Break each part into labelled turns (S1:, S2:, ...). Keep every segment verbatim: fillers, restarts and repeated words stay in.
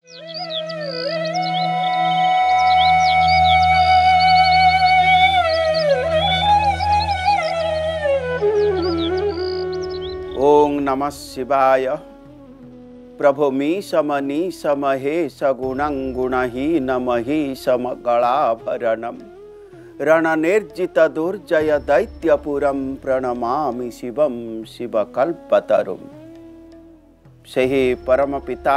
S1: ओं नमः शिवाय। प्रभु मी सम नी सम हे सगुणं गुणहीन महीसम गलाभरणम रणनिर्जित दुर्जय दैत्यपुरम प्रणमामि शिवम शिवकल्पतरुम। सही परम पिता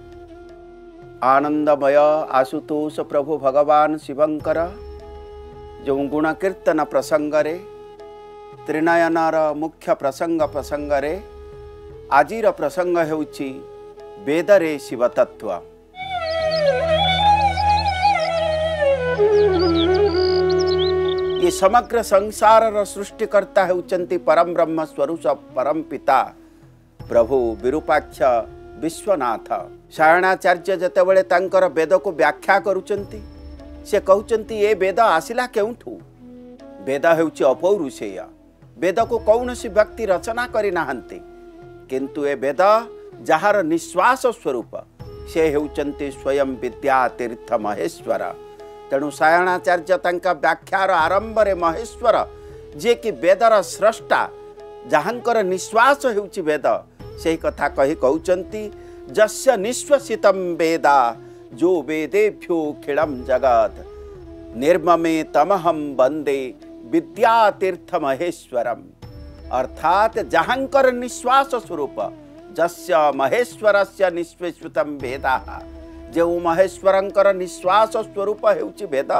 S1: आनंदमय आशुतोष प्रभु भगवान शिवंकर जो गुण कीर्तन प्रसंगरे त्रिनयनार मुख्य प्रसंग प्रसंगरे आजिर प्रसंग हेउछि वेदरे शिवतत्व। ये समग्र संसार सृष्टिकर्ता हेउचंती परम ब्रह्म स्वरूप परम पिता प्रभु विरूपाक्ष विश्वनाथ। सायणाचार्य जेतेबेले तांकर वेद को व्याख्या करुचंती से कहउचंती ये वेद आसिला केउठू। वेद हेउछि अपौरुषेय। वेद को कौनसी व्यक्ति रचना करि नाहंती किंतु ए वेद जहार निश्वास स्वरूप से हेउचंती स्वयं विद्या तीर्थ महेश्वर। तेणु सायणाचार्य तांका व्याख्यार आरंभ रे महेश्वर जे कि वेदर स्रष्टा जहांकर निश्वास हेउछि वेद से कथा कही कहउचंती जस्य निश्वसितम वेदा जो वेदेभ्यो खिलम जगत निर्ममे तमहम वंदे विद्या तीर्थ महेश्वरम। अर्थात जहांकर निश्वास स्वरूप जस्य महेश्वरस्य निश्वसितम वेदा जो महेश्वरंकर निश्वास स्वरूप हेउछि वेद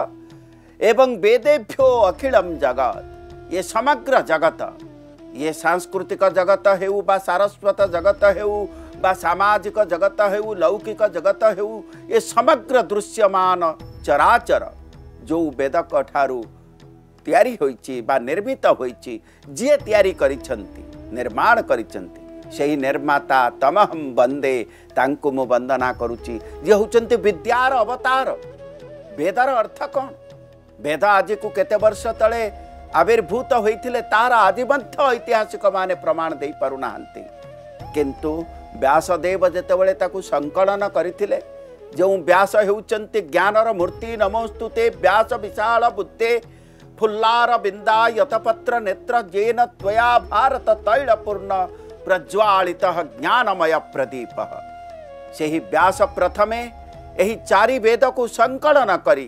S1: एवं वेदेभ्यो अखिलम जगत। ये समग्र जगत ये सांस्कृतिक जगत हेउ बा सारस्वत जगत हेउ बा सामाजिक जगत हेउ लौकिक जगत हेउ ये समग्र दृश्यमान चराचर जो वेदक ठारू तैयारी होइछि बा निर्मित होइछि जे तैयारी करिछंती निर्माण करिछंती सेही निर्माता तमहम वंदे तांको मु वंदना करूछि जे होचंती विद्यार अवतार। वेदर अर्थ कौन? वेद आज को केते वर्ष तले आविर्भूत होइथिले तार आदिबंध ऐतिहासिक माने प्रमाण देई पारुनाहंती किंतु व्यासदेव जेतेबेले ताकू संकलन करिथिले जो व्यास हेउचंती ज्ञानर मूर्ति नमोस्तुते व्यास विशाल बुद्धे फुल्लार बिंदा यतपत्र नेत्र जेन त्वया भारत तैलपूर्ण प्रज्वालित ज्ञानमय प्रदीप। से ही व्यास प्रथमे एही चारि वेद को संकलन करी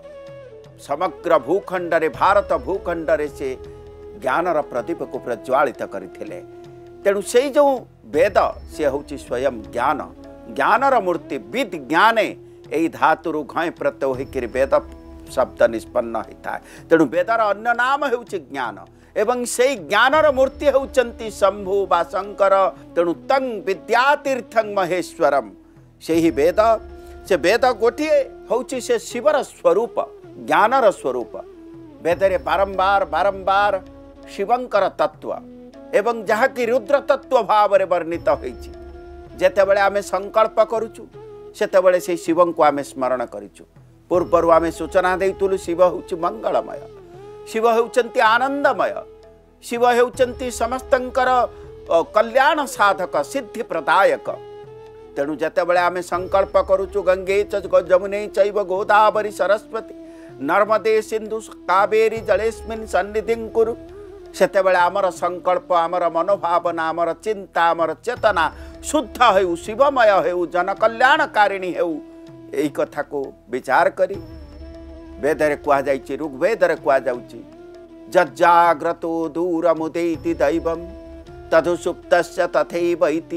S1: समग्र भूखंड रे भारत भूखंड रे से ज्ञानर प्रदीप को प्रज्वालित करथिले। तेणु से जो वेद से होची स्वयं ज्ञान ज्ञानर मूर्ति विद ज्ञाने एही धातुरु घय प्रत्यय होइकि वेद शब्द निष्पन्न होता है। तेणु वेदर अन्य नाम हेउछि ज्ञान एवं से ज्ञानर मूर्ति हेउचंती शंभु बा शंकर। तेणु तं विद्यातीर्थं महेश्वरम। से ही वेद से वेद गोटिए होउछि से शिवर स्वरूप ज्ञानर स्वरूप। वेदरे बारंबार बारंबार शिवंकर तत्व एवं जहा कि रुद्र तत्व भाव रे वर्णित होइछि। जेतेबेले आमे संकल्प करूछु सेतेबेले से शिवं को आमे स्मरण करिछु। पूर्वर आमे सूचना देइतुलु शिव होउछि मंगलमय शिव हेउचंती आनंदमय शिव हेउचंती समस्तंकर कल्याण साधक सिद्धि प्रदायक। तेणु जेतेबेले आमे संकल्प करूछु गंगे च जमुने चैव गोदावरी सरस्वती नर्मदे सिंधु कावेरी जलेस्मिन् सन्निधिं कुरु सेतेबेले आमर संकल्प आमर मनोभावना आमर चिंता आमर चेतना शुद्ध हेउ शिवमय हेउ जनकल्याणकारिणी हेउ एही कथा को विचार करी वेदरे कुआ जाइछि ऋग्वेदरे कुआ जाउछि जज्जाग्रतो दूरमुदेति दैवं तदुसुप्तस्य तथैव इति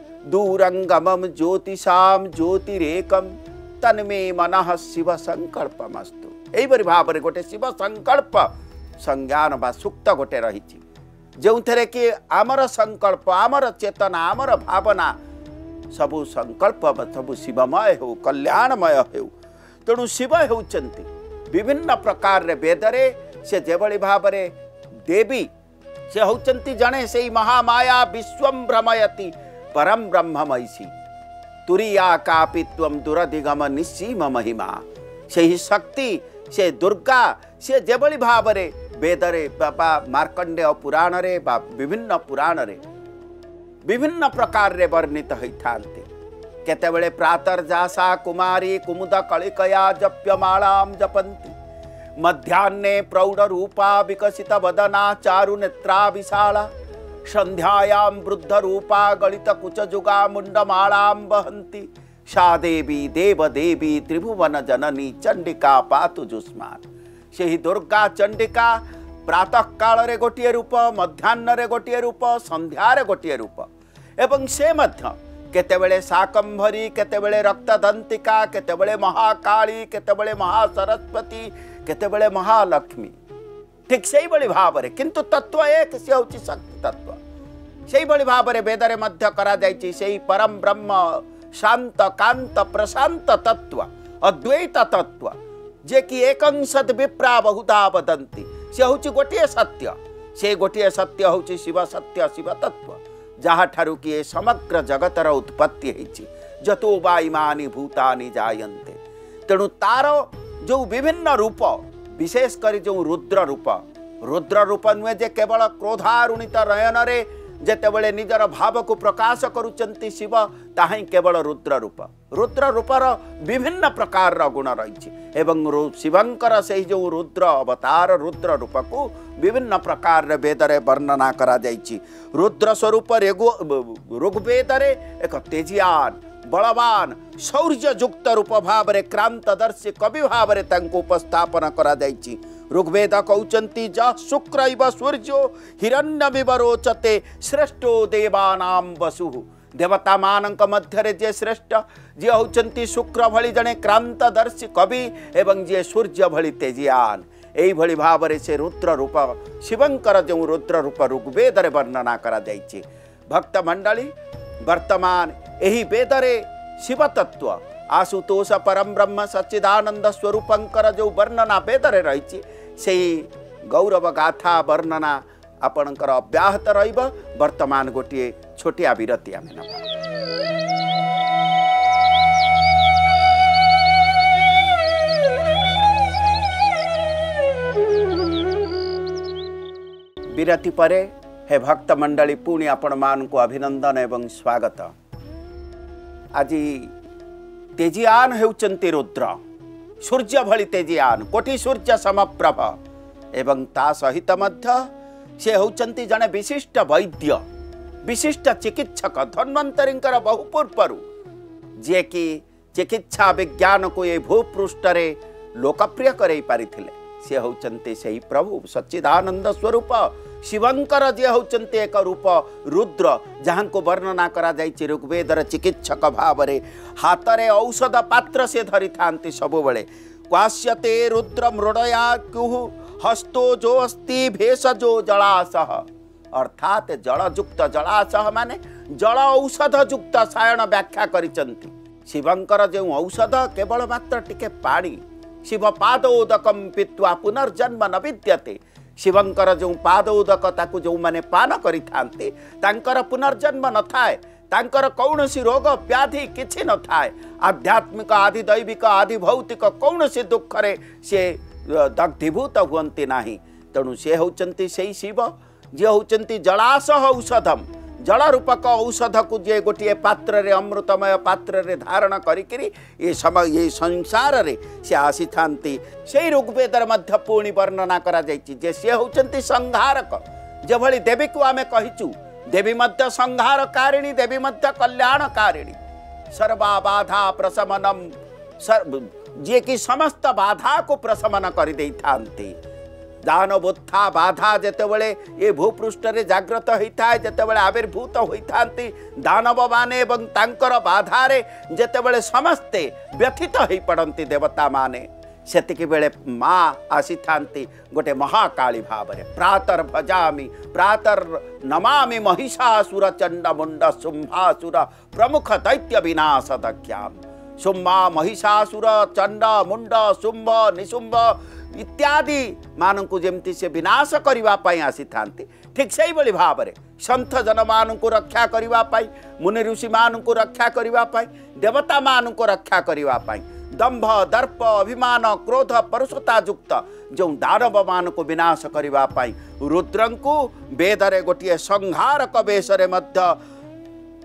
S1: दूरंगमं ज्योतिषां ज्योतिरेकं तन्मे मनः शिव संकल्पमस्तु। एही बरी भाबरे गोटे शिव संकल्प संज्ञान बा सुक्त गोटे रहिछि जोंथरे कि आमर संकल्प आमर चेतना आमर भावना सबु संकल्प सबु शिवमय हो कल्याणमय हो। तेणु शिव होउचंती विभिन्न प्रकार रे वेदरे से जेभली भावरे देवी से होउचंती जणे से महामाया विश्वं भ्रमयति परम ब्रह्ममयसी तुरिया कापि त्वं दुरधिगम निस्सीम महिमा। से ही शक्ति से दुर्गा से जेभली भावरे वेदरे बाबा मार्कंडेय पुराण रे बा विभिन्न पुराण रे विभिन्न प्रकार रे वर्णित होइथांती केतेबेले प्रातर्जासा कुमारी कुमुद कलिकया जप्यमालां जपन्ति मध्याह्ने प्रौढ़ रूपा विकसित वदना चारु नेत्रा विशाला संध्यायां वृद्ध रूपा गलित कुचजुगा मुंडमालां वहन्ति सा देवी देव देवी त्रिभुवन जननी चंडिका पातु जुष्मान् सेही दुर्गा चंडिका प्रातः काल रे गोटिए रूप मध्याह्न रे गोटिए रूप संध्या रे गोटिए रूप एवं से मध्य केतेबेले शाकंभरी केतेबेले रक्तदंतिका केतेबेले महाकाली केतेबेले महासरस्वती केतेबेले महालक्ष्मी ठीक से बड़ी भाव रे किंतु तत्व एक से होची शक्ति तत्व से बड़ी भाव रे वेद रे मध्य करा जायछि सेही परम ब्रह्म शांत कांत प्रशांत तत्व अद्वैत तत्व जे कि एकंसद विप्रा बहुधा वदन्ति से होची गोटिए सत्य से गोटिए सत्य होची शिव सत्य शिव तत्व जहाँ ठारू कि ए समग्र जगतर उत्पत्ति होइछि जतो वा इमानि भूतानि जायन्ते तेणु तार जो विभिन्न रूप विशेष करी जो रुद्र रूप रुद्र रूप नुहे जे केवल क्रोधारुणित नयन रे जेतेबेले निजर भाव को प्रकाश करुचंती शिव ताही केवल रुद्र रूप रुद्र रूपर विभिन्न प्रकार गुण रही एवं शिवंकर से जो रुद्र अवतार रुद्र रूप को विभिन्न प्रकार वेद रे वर्णना करा जायछि रुद्र स्वरूप ऋग्वेद रे एक तेजियान बलवान शौर्य युक्त रूप भाव रे क्रांतदर्शी कवि भाव रे तांको उपस्थापन करा जायछि ऋग्वेद कहउचंती ज शुक्र इव सूर्यो हिरण्यमिव रोचते श्रेष्ठो देवानां वसुः देवता मानक मध्य रे जे श्रेष्ठ जे होचंती शुक्र भली जने क्रांतदर्शी कवि एवं जे सूर्य भली तेजियान एई भली भाव रे से रुद्र रूप शिवंकर जो रुद्र रूप ऋग्वेद रे वर्णना करा जायछि भक्त मंडली वर्तमान एही वेद रे शिव तत्व आशुतोष परम ब्रह्म सच्चिदानंद स्वरूपंकर जो वर्णना वेद रे रही से गौरव गाथा वर्णना आपणकर अब्याहत रहिब वर्तमान गोटे छोटिया विरति आमे नबा विरति परे हे भक्त मंडली पुणी आपण मान को अभिनंदन एवं स्वागत आज तेजियान हेउचंती रुद्र सूर्य भली तेजियान कोटि सूर्य समप्रभ एवं ता सहित मध्य से होचंती जने विशिष्ट वैद्य विशिष्ट चिकित्सक धन्वंतरींकर बहु पूर्वरु जे कि चिकित्सा विज्ञान को ये भूपृष्ठ रे लोकप्रिय करई पारिथिले से होचंती सही प्रभु सच्चिदानंद स्वरूप शिवंकर जे होचंती एक रूप रुद्र जहां को वर्णना करा जायछि ऋग्वेदर चिकित्सक भाव रे हाथ रे औषध पात्र से धरि थांती सब बेले क्वास्यते रुद्र मृडया कुहु हस्तो जो अस्ति भेषजो जलाशय अर्थात जलयुक्त जलाशय माने जल औषध युक्त सायन व्याख्या करिसंती शिवंकर जो औषध केवल मात्र टिके पानी शिव पादोदकम पीत्वा पुनर्जन्म न विद्यते शिवंकर जो पादोदक ताकू जो माने पान करि थांते तांकर पुनर्जन्म न थाए तांकर कौनसी रोग व्याधि किछि न थाए आध्यात्मिक आदि दैविक आदि भौतिक कौनसी दुख रे से दग्धीभूत हुअन्ति नाही तेणु से होचंती सेही शिव जे होचंती जलाशय औषधम जल रूपक औषध को जे गोटे पात्र रे अमृतमय पात्र रे धारण करिकरी ये समय ये संसार रे से आसी थांती से ऋग्वेदर मध्य पूर्णी वर्णना करा जायछि जे से होचंती संहारक जे भली देवी को आमे कहिचु देवी मध्य संहार कारिणी देवी मध्य कल्याण कारिणी सर्वा बाधा प्रशमनम सर्व जे कि समस्त बाधा को प्रशमन करि देई थांती दानवोत्था बाधा जेतेबेले ये भूपृष्ठ रे जागृत होता है जेतेबेले आविर्भूत होइथांती दानव माने एवं तांकर बाधा रे जेतेबेले समस्ते व्यथित होई पड़ंती देवता माने सेतिकी बेले माँ आसी थांती गोटे महाकाली भाव रे प्रातर भजामि प्रातर नमामि महिषासुर चंड मुंड शुंभासुर प्रमुख दैत्य विनाश दख्याम शुंभा महिषासुर चंड मुंड शुंभ निशुंभ इत्यादि मानू जमती से विनाश करने आसी थांती ठीक से ही भाव में सन्थ जन मान को रक्षा करने मुनि ऋषि मान को रक्षा करने देवता मान को रक्षा करने दंभ दर्प अभिमान क्रोध परुषता युक्त जो दानव मान को विनाश करने रुद्र को वेदरे गोटे संहारक वेश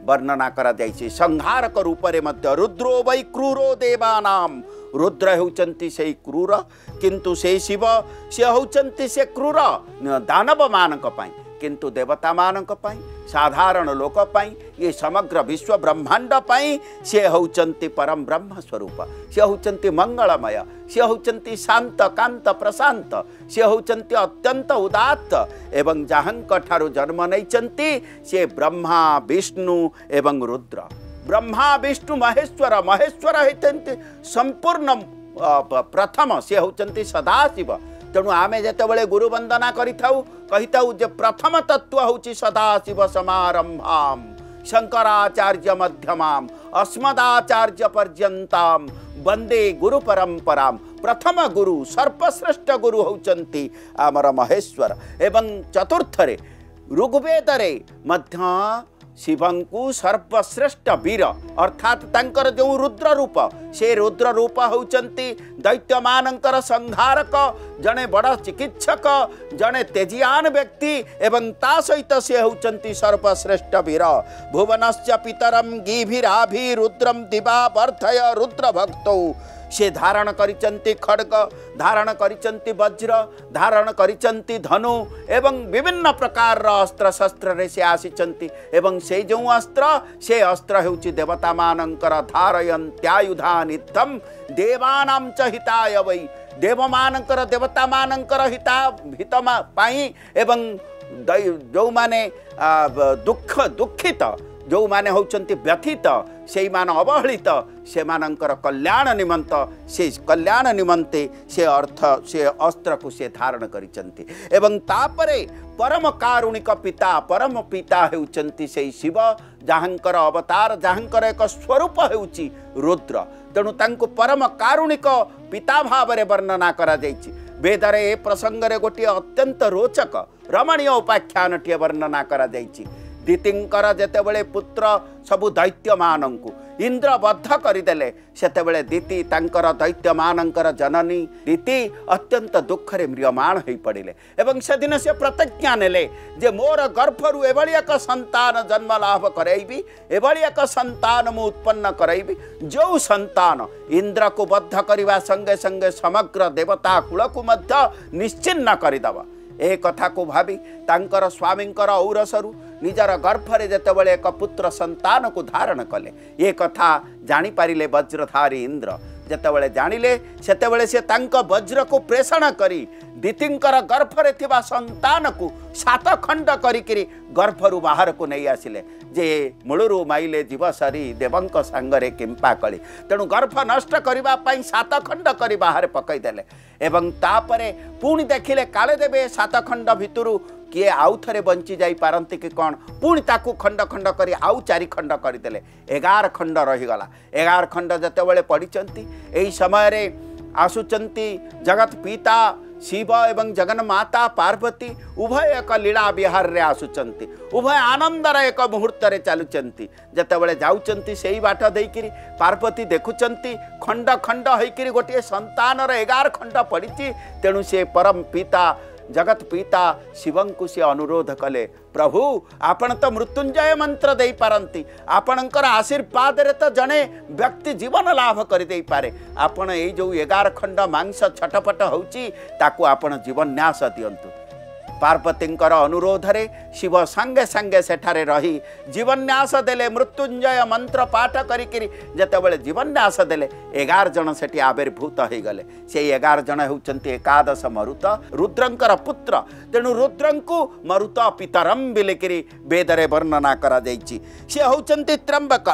S1: वर्णना करा जाइछि। संहारक रूप रे मध्य रुद्रो वै क्रूरो देवानाम, रुद्र होउचंती से क्रूर, किंतु से शिव से होउचंती से क्रूर दानव मानक पाई, किंतु देवता मानक पाई, साधारण लोक पाई, ये समग्र विश्व ब्रह्मांड पाई से होउचंती परम ब्रह्म स्वरूप, से होउचंती मंगलमय, से होउचंती शांत कांत प्रशांत, से होउचंती अत्यंत उदात्त एवं जहांक ठारू जन्म नैचंती से ब्रह्मा विष्णु एवं रुद्र। ब्रह्मा विष्णु महेश्वर, महेश्वर होइतंती संपूर्ण प्रथम से होउचंती सदाशिव। तेणु आमे जेतेबेले गुरु वंदना करिथाउ कहिताउ जे प्रथम तत्व होउची सदाशिव समारंभाम शंकराचार्य मध्यमाम अस्मदाचार्य पर्यंताम वंदे गुरु परंपराम। प्रथम गुरु सर्वश्रेष्ठ गुरु होउचंती आमर महेश्वर। एवं चतुर्थरे ऋग्वेदरे मध्य शिवंकु सर्वश्रेष्ठ वीर अर्थात तांकर जो रुद्र रूप से रुद्र रूप होउचंती दैत्य मानंकर संहारक, जने बड़ चिकित्सक, जने तेजियान व्यक्ति एवं ता सहित से होउचंती सर्वश्रेष्ठ वीर। भुवनस्य पितरम गीभिराभि रुद्रम दिवा वर्धय रुद्र भक्तौ, से धारण करिचंती खड्ग, धारण करिचंती वज्र, धारण करिचंती धनु एवं विभिन्न प्रकार अस्त्र शस्त्र रे से आसीचंती। एवं से जो अस्त्र से अस्त्र हेउची देवता मानंकर धारयन्त्यायुधा नित्यम देवानां च हिताय वै, देव मानंकर देवता मानंकर हिता हितमा पाई एवं जो माने दुख दुखित जो माने होउचंती व्यथित से मान अवहेलित से मानंकर कल्याण निमंत से कल्याण निमंते से अर्थ से अस्त्र को से धारण करिचंती। एवं तापरे परम कारुणिक पिता परम पिता हेउचंती से शिव, जहांकर अवतार जहांकर एक स्वरूप हेउची रुद्र। तेणु तांको परम कारुणिक पिता भाव रे वर्णना करा जाइछि। वेदरे ए प्रसंगरे गोटे अत्यंत रोचक रमणीय उपाख्यान टिए वर्णना करा जाइछि। दितिंकर जेतेबेले पुत्र सबु दैत्य मानंकु इंद्र बद्ध करदेले सेतेबेले दिति तांकर दैत्य मानंकर जननी दिति अत्यंत दुख रे म्रियमाण होई पड़िले एवं से दिन से प्रतिज्ञा नेले जे मोर गर्भरु एभली एक संतान जन्म लाभ करैबी, एभली एक संतान मु उत्पन्न करैबी जो संतान इंद्र को बद्ध करवा संगे संगे समग्र देवता कुल को मध्य निश्चिन्न करदबा। ए कथा को भावी तांकर स्वामींकर औरसरु निजर गर्भरे जेतेबेले एक पुत्र संतान को धारण कले। ये कथा जानी पारिले वज्रधारी इंद्र। जेतेबेले जानिले सेतेबेले से तांक वज्र को प्रेषण करी दितिंकर गर्भरे थिबा संतान को सात खंड करिकिरी गर्भरु बाहर को नहीं आसिले जे मूलरू माइले जीव सरी देवंक सांगरे किंपा कली। तेणु गर्भ नष्ट करबा पई सात खंड करी बाहर पकई देले एवं तापरे पुणी देखिले काले देबे सात खंड भितरु किए आउ थे बंची जाई पारंती कि कौन पुणी ताकू खंड खंड करी आउ चारि खंड करदेले एगार खंड रहीगला। एगार खंड जेतेबेले पड़िचंती एही समय रे आसुचंती जगत पिता शिव एवं जगन माता पार्वती उभय एक लीला विहार रे आसुचंती, उभय आनंदर एक मुहूर्त रे चलुचंती। जेतेबेले जाउचंती सेही बाट देइकिरी पार्वती देखुचंती खंड खंड होइकिरी गोटे संतान रे एगार खंड पड़िची। तेणु से परम पिता जगत पिता शिवं को से अनुरोध कले, प्रभु आपण तो मृत्युंजय मंत्र दे पारंती, आपणकर आशीर्वाद रे तो जने व्यक्ति जीवन लाभ कर दे पारे। आपण ए जो एगार खंड मांस छटपट होउची ताकू आपण जीवन न्यास दियंतु। पार्वतींकर अनुरोध रे शिव संगे संगे सेठारे रही जीवन्यास देले। मृत्युंजय मंत्र पाठ करिकिरी जेतेबेले जीवन्यास देले एगार जन सेठी आविर्भूत हो गले। से एगार जन होउचंती एकादश मरुत रुद्रंकर पुत्र। तेणु रुद्रंकु मरुत पितरम बिलेकिरी वेदरे वर्णना करा जाइछि। से होउचंती त्र्यंबक।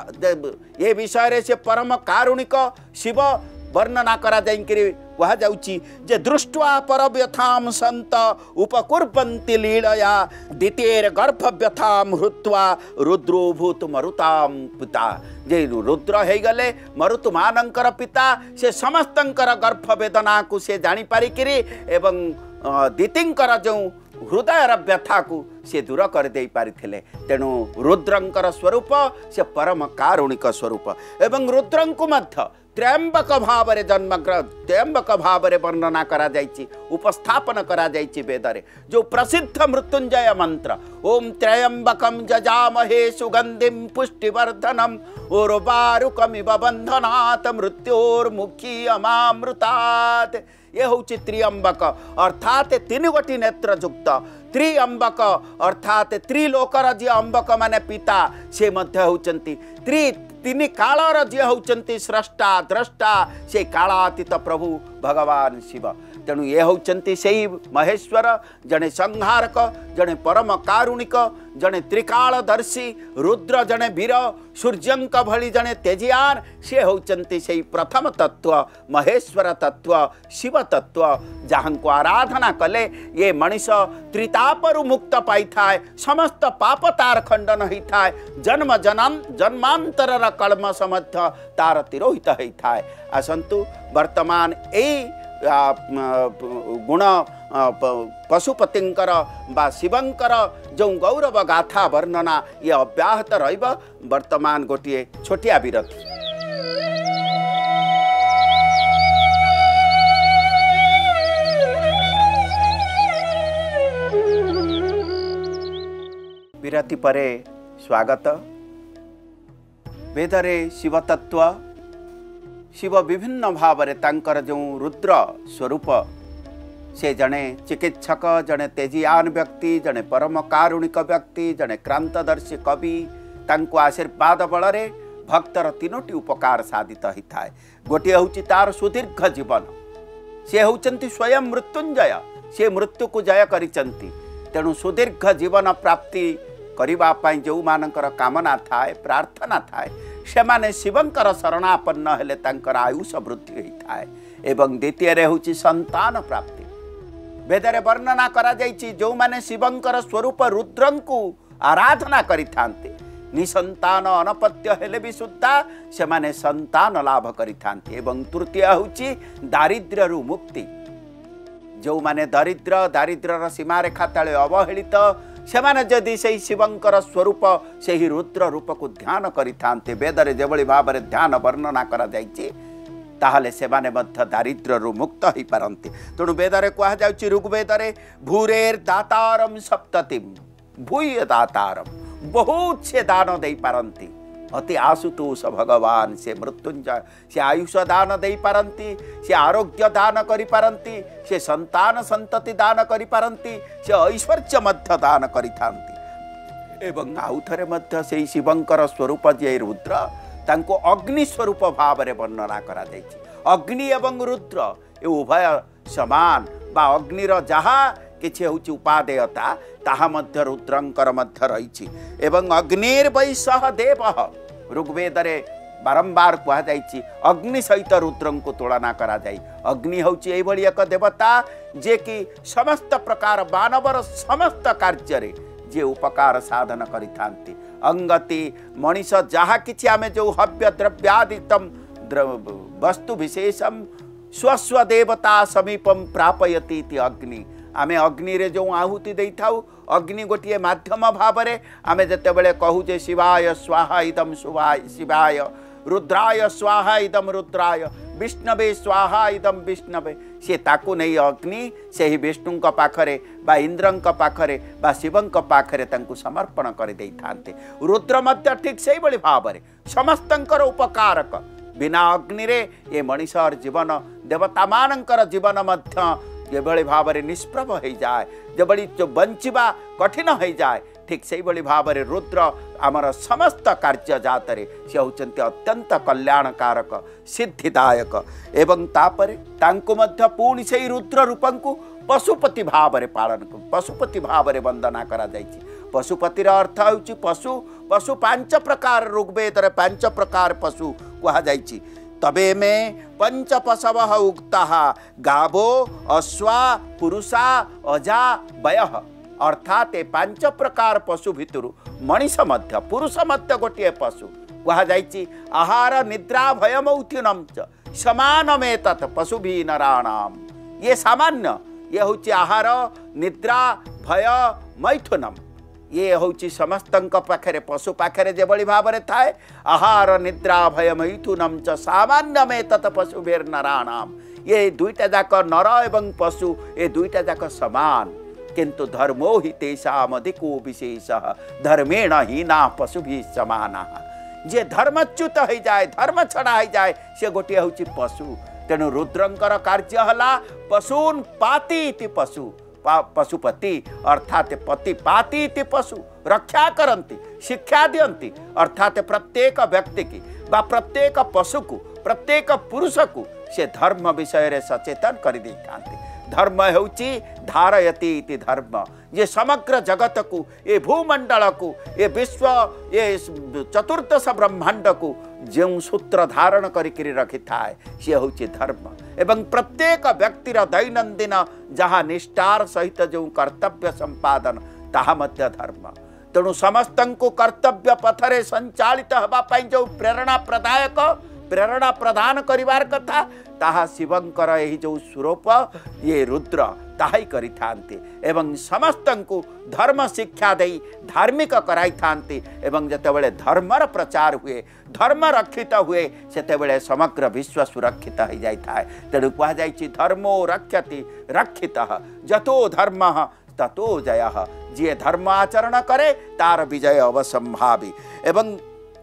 S1: ए विषय रे से परम कारुणिक शिव वर्णना करा जाइकिरी वह जाउची जे दृष्ट्वा परव्यथाम संत उपकुर्वन्ति लीलया द्वितीय गर्भव्यथाम हृत्वा रुद्रो भूत मरुताम पिता। जे रुद्र हो गले मरुत मानंकर पिता से समस्तंकर गर्भ वेदना को से जानी पारिकिरी एवं दितिंकर जो हृदयर व्यथा को से दूर कर दे पारिथिले। तेणु रुद्रंकर स्वरूप से परम कारुणिक स्वरूप एवं रुद्रंकु मध्य त्रयंबक भाव रे जन्म त्रयंबक भाव रे वर्णना करा जायछि उपस्थापन करा जायछि वेद रे जो प्रसिद्ध मृत्युंजय मंत्र ओम त्रयंबकम जजामहे सुगंधिम पुष्टिवर्धनम उर्वारुकमिव बंधनात् मृत्योर्मुखी अमामृतात् ये हूँ त्रियंबक अर्थात तीन गोटी नेत्र युक्त त्रियंबक अर्थात त्रिलोकर जी अंबक माने पिता से मध्य होचंती त्रि तीन कालर जी होचंती स्रष्टा द्रष्टा से कालातीत प्रभु भगवान शिव तेणु ये होचंती से महेश्वर जने संहारक जने परम कारुणिक जने त्रिकालदर्शी रुद्र जने वीर सूर्यंक भली जने तेजियान से होचंती से प्रथम तत्व महेश्वर तत्व शिव तत्व जहां को आराधना कले ये मनीष त्रितापरु मुक्त पाई थाए समस्त पाप तार खंडन होई थाए जन्म जन्म जन्मांतर कलम समर्थ तार तिरोहित होई थाए आसंतु वर्तमान ए गुण पशुपतिंकर बा शिवंकर जो गौरव गाथा वर्णना ये अब्याहत रहिब वर्तमान गोटे छोटिया विरति विरति परे स्वागत वेदरे शिव तत्व शिव विभिन्न भाव रे तांकर जो रुद्र स्वरूप से जने चिकित्सक जने तेजियान व्यक्ति जने परम कारुणिक व्यक्ति जने क्रांतदर्शी कवि तांको आशीर्वाद बल रे भक्तर तीनोटी उपकार साधित होता है गोटे हूँ तार सुदीर्घ जीवन से होचंती स्वयं मृत्युंजय से मृत्यु को जय करिचंती तेणु सुदीर्घ जीवन प्राप्ति करिबा पाई जो मानकर कामना थाए प्रार्थना थाए से माने शिवंकर शरणापन्न हेले तांकर आयुष वृद्धि होता है एवं द्वितीय रे होची संतान प्राप्ति वेदरे वर्णना करा जायछि जो माने शिवंकर स्वरूप रुद्रंकु आराधना करिथांते निसंतान अनपत्य हेले भी सुद्धा से माने संतान लाभ करिथांते एवं तृतीय होची दारिद्र्य रु मुक्ति जो माने दरिद्र दारिद्र्यर सीमा रेखा तले अवहेलित से माने जदि से शिवंकर स्वरूप से ही रुद्र रूप को ध्यान करिथांते वेदरे जेभली भाव में ध्यान वर्णना करा जायछि ताहले से माने मध्य दारिद्र्य रु मुक्त होई पारंती तेणु वेदरे कहा जाउछि ऋग्वेदरे भूरेर दातारम सप्ततिम भूय दातारम बहुत से दान दे पारंती अति आशुतोष भगवान से मृत्युंजय से आयुष दान दे पारंती से आरोग्य दान करि पारंती से संतान संतति दान करि पारंती से ऐश्वर्य मध्य दान करिथांती एवं आउ थरे मध्य से शिवंकर स्वरूप जे रुद्र तांको अग्नि स्वरूप भाव रे वर्णना करा जायछि अग्नि एवं रुद्र ए उभय समान बा अग्निर जहा किछि होछि उपादेयता ताहा मध्य रुद्रंकर मध्य रहिछि एवं अग्निर वै सह देवः ऋग्वेदरे बारंबार कहा जायछि अग्नि सहित रुद्रं को तुलना करा जाय अग्नि होछि एई भली एक देवता जे कि समस्त प्रकार मानवर समस्त कार्य रे जे उपकार साधन करिथांती अंगति मनीष जहा किछि आमे जो हव्य द्रव्यादितम वस्तु विशेषम स्वस्व देवता समीपम प्रापयति इति अग्नि आमे अग्नि रे जो आहुति देई थाउ अग्नि गोटे माध्यम भाव रे आमे जते बेले कहू जे शिवाय स्वाहा इदम शिवाय शिवाय रुद्राय स्वाहा इदम रुद्राय विष्णवे स्वाहा इदम विष्णवे से ताकू नहीं अग्नि से ही विष्णु पाखरे बा इंद्रंक पाखरे बा शिवंक पाखरे तांकु समर्पण कर देई थांते रुद्र मध्य ठीक से बड़ी भाव रे समस्तंकर उपकारक बिना अग्नि रे ये मनीषर जीवन देवता मानकर जीवन मध्य जेभली भाव में निष्प्रभ हो जाए जेभली जो बंचिबा कठिन हो जाए ठीक से भली भाव में रुद्र आमर समस्त कार्य जातरे से होचंती अत्यंत कल्याणकारक सिद्धिदायक एवं तापरे तांको मध्य पुणी से रुद्र रूपंकु पशुपति भाव में पालन पशुपति भाव में वंदना करा जायछि पशुपतिर अर्थ होछि पशु पशु पांच प्रकार ऋग्वेदरे पांच प्रकार पशु कहा जायछि तबे में पंच पशव उक्ता गावो अश्वा पुरुषा अजा वय अर्थात पांच प्रकार पशु भितर मनीष मध्य पुरुष मध्य गोटे पशु कहा जायछि आहार निद्रा भय मौथुनम च समानमे तत् पशु भी नराणाम ये सामान्य ये होछि आहार निद्रा भय मैथुनम ये हूँ समस्त पाखे पशु पाखे जो भाव में थाए आहार निद्रा भय मैथुनम च सामान्य में तत् पशुभेर नराणाम। ये दुईटा जाक नर एवं पशु ये दुईटा जाक समान किंतु धर्मो ही तेषामधिको विशेष धर्मेण हीना पशु भी समाना। जे धर्मच्युत हो जाए धर्म छड़ा हो जाए से गोटे हूँ पशु। तेणु रुद्रंकर कार्य हला पशून पाती इति पशु पशुपति अर्थात पति पाती इति पशु रक्षा करती शिक्षा दियंती अर्थात प्रत्येक व्यक्ति की बा प्रत्येक पशु को प्रत्येक पुरुष को से धर्म विषय रे सचेतन कर दी थांती। धर्म होची धारयति इति धर्म ये समग्र जगत को ये भूमंडल को ये विश्व ये चतुर्दश ब्रह्मांड को जो सूत्र धारण करी रखि थाए सी हूँ धर्म। एवं प्रत्येक व्यक्तिर दैनंदिन जहाँ निष्ठार सहित जो कर्तव्य संपादन ताहा मध्य धर्म। तेणु समस्त को कर्तव्य पथरे संचालित होगापाई जो प्रेरणा प्रदायक प्रेरणा प्रदान करिवार कथा ताहा शिवंकर यही जो स्वरूप ये रुद्र ताही करि थांती एवं समस्त को धर्म शिक्षा दे धार्मिक कराई थांती एवं जतेबेले धर्मर प्रचार हुए धर्म रक्षित हुए सेतेबेले समग्र विश्व सुरक्षित हो जाई थाए। तेणु कहा जाइछि धर्मो रक्षति रक्षितः जतो धर्मः ततो जयः। जे धर्म आचरण करे तार विजय अवसंभावी। एवं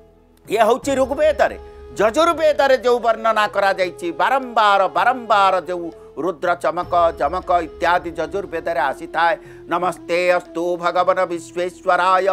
S1: ये हूँ ऋग्वेद यजुर्वेद जो वर्णना करा जाइछि बारंबार बारंबार जो रुद्र चमक चमक इत्यादि यजुर्वेद आसी थाए। नमस्ते अस्तु भगवन विश्वेश्वराय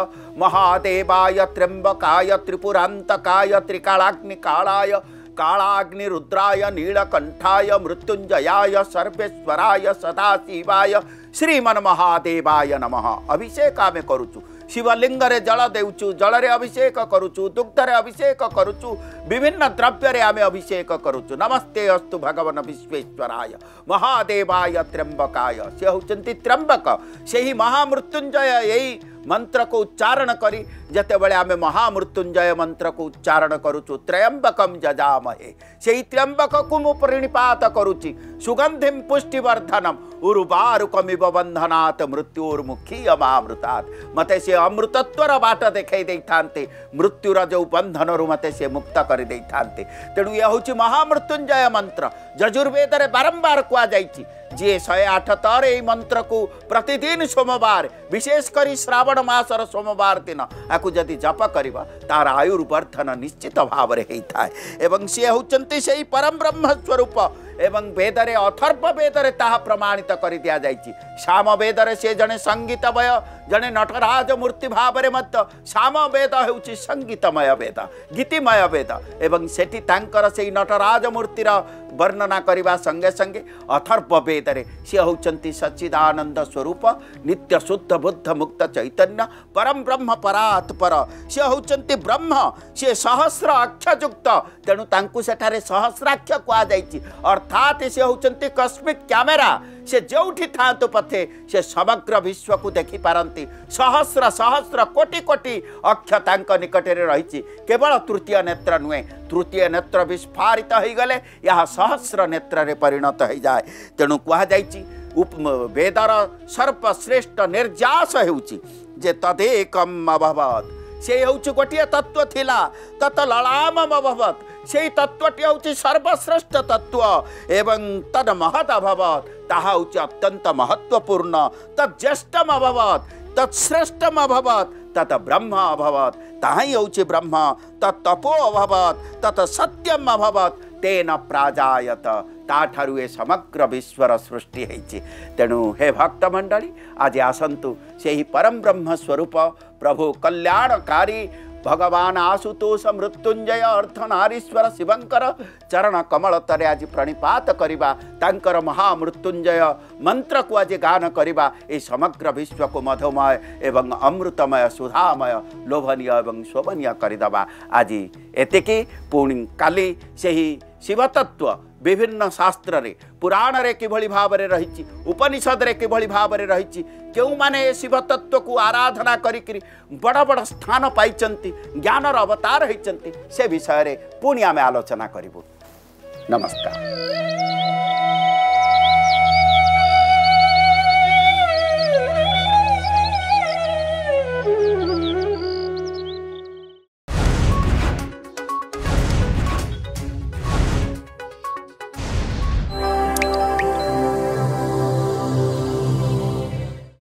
S1: महादेवाय त्र्यंबकाय त्रिपुरांतकाय त्रिकालाग्नि कालाय कालाग्नि रुद्राय नीलकंठाय मृत्युंजयाय सर्वेश्वराय सदाशिवाय श्रीमन महादेवाय नमः। अभिषेक आमे करुचु शिवलिंग रे जल देउचु जल रे अभिषेक करुचु दुग्ध रे अभिषेक करुचु विभिन्न द्रव्य रे आमे अभिषेक करुचु। नमस्ते अस्तु भगवन विश्वेश्वराय महादेवाय त्र्यंबकाय से होचंती त्र्यंबक से ही महामृत्युंजय यही मंत्र को उच्चारण करी जतेबेले आमे महामृत्युंजय मंत्र को उच्चारण करुचु त्र्यंबकम जजामहे से त्र्यंबक को मु प्रणिपात करुचि सुगंधिम पुष्टिवर्धनम उर्वारुकमिव बंधनात् मृत्युर्मुखी अमामृतात्। मते से अमृतत्वर बाट देखै दै थांते मृत्युर जो बंधन रु मते से मुक्त कर दै थांते। तेणु यह होची महामृत्युंजय मंत्र यजुर्वेद रे बारंबार कुआ जाइछि। जे शहे आठ तर यही मंत्र को प्रतिदिन सोमवार विशेषकर श्रावण मासर सोमवार दिन आपको जदि जप करवा तार आयुर्वर्धन निश्चित भाव में होता है। एवं सी होचंती से परम ब्रह्म स्वरूप एवं वेदरे अथर्व वेदरे ताहा प्रमाणित कर दिया जाइछि। साम वेदरे से जने संगीतमय जने नटराज मूर्ति भाव में मत साम वेद होउछि संगीतमय वेद गीतिमय वेद एवं सेठी तांकर से नटराज मूर्तिर वर्णना करने संगे संगे अथर्व वेदरे सी होचंती सच्चिदानंद स्वरूप नित्य शुद्ध बुद्ध मुक्त चैतन्य परम ब्रह्म परात्पर सी होचंती ब्रह्म सी सहस्र अक्षयुक्त। तेणु तांकु सेठारे सहस्राक्ष कुआ जाइछि अर्थात से होचंती कस्मिक कैमेरा से जोठी थांतु पथे से समग्र विश्व को देखि पारंती सहस्र सहस्र कोटि कोटि अक्ष तांक निकटरे रहिछि। केवल तृतीय नेत्र नुहे तृतीय नेत्र विस्फारित हो गले यह सहस्र नेत्र रे परिणत हो जाए। तेणु कहा जाइछि उप वेदर सर्वश्रेष्ठ निर्जास हेउछि जे तदेकम अभवत् से होउछि गोटिए तत्व थिला तत ललामम अभवत् से तत्वटी होउछि सर्वश्रेष्ठ तत्व एवं तद महत् अभवत् ताहा होउछि अत्यंत महत्वपूर्ण तद ज्येष्ठम अभवत् तत्श्रेष्ठम अभवत् तत ब्रह्म अभवत् ताही होउछि ब्रह्म तत् तपो अभवत् तत सत्यम अभवत् तेन प्राजायत ताठारु ए समग्र विश्वर सृष्टि होइछि। तेणु हे भक्त मंडली आज आसंतु सेही परम ब्रह्म स्वरूप प्रभु कल्याणकारी भगवान आशुतोष मृत्युंजय अर्धनारीश्वर शिवंकर चरण कमल तरे आज प्रणिपात करिबा तांकर महामृत्युंजय मंत्र को आज गान करिबा ए समग्र विश्व को मधुमय एवं अमृतमय सुधामय लोभनीय एवं शोभनीय करिदबा। आज एतिकी पुणी काली सेही शिवतत्व विभिन्न शास्त्र रे पुराण रे किभली भाव रे रहिछि उपनिषद रे किभली भाव रे रहिछि केउ माने शिव तत्व को आराधना करी करी बड़ बड़ स्थान पाइचंती ज्ञानर अवतार होइचंती से विषय रे पुणी आमे आलोचना करिबु। नमस्कार।